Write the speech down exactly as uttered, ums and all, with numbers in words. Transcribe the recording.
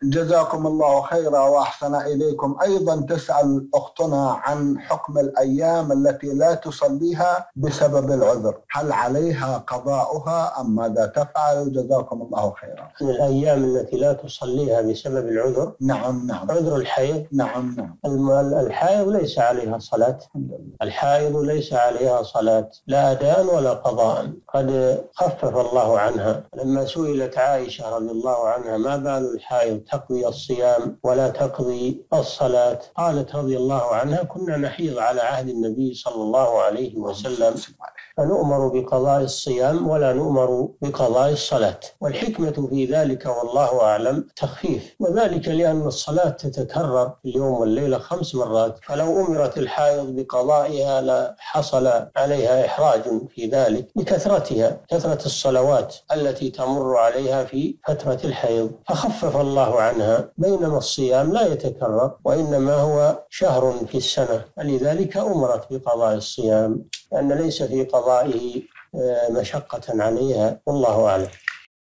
جزاكم الله خيرا وأحسن إليكم. أيضا تسأل أختنا عن حكم الأيام التي لا تصليها بسبب العذر، هل عليها قضاؤها أم ماذا تفعل؟ جزاكم الله خيرا. الأيام التي لا تصليها بسبب العذر، نعم نعم عذر الحيض، نعم نعم الحائض ليس عليها صلاة، الحائض ليس عليها صلاة لا أداء ولا قضاء، قد خفف الله عنها. لما سئلت عائشة رضي الله عنها ما بال الحائض تقضي الصيام ولا تقضي الصلاة، قالت رضي الله عنها كنا نحيض على عهد النبي صلى الله عليه وسلم فنؤمر بقضاء الصيام ولا نؤمر بقضاء الصلاة، والحكمة في ذلك والله أعلم تخفيف، وذلك لأن الصلاة تتكرر في اليوم والليلة خمس مرات، فلو أمرت الحائض بقضائها لحصل عليها إحراج في ذلك لكثرتها، كثرة الصلوات التي تمر عليها في فترة الحيض، فخفف الله عنها، بينما الصيام لا يتكرر وإنما هو شهر في السنة، لذلك أمرت بقضاء الصيام لأن ليس في قضائه مشقة عليها، والله أعلم.